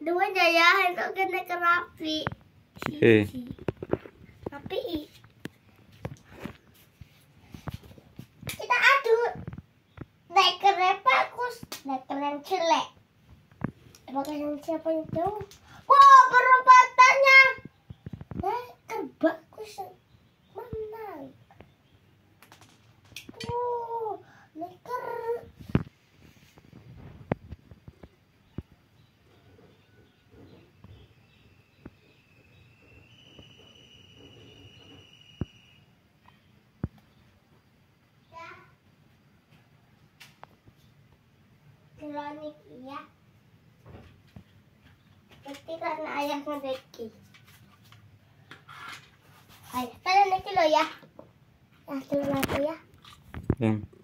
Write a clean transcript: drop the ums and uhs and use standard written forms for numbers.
Dua jaya itu kena kerapi. Rapi. Kita adu. Naik kerepakus, naik yang jelek. Apakah yang siapa yang jauh? Wah, perempatannya. Naik kebakus menang. Neker. Kronik ya. Pasti karena ayah ngedeki. Ayah, kalian deki lo ya. Nah, dulu aku ya.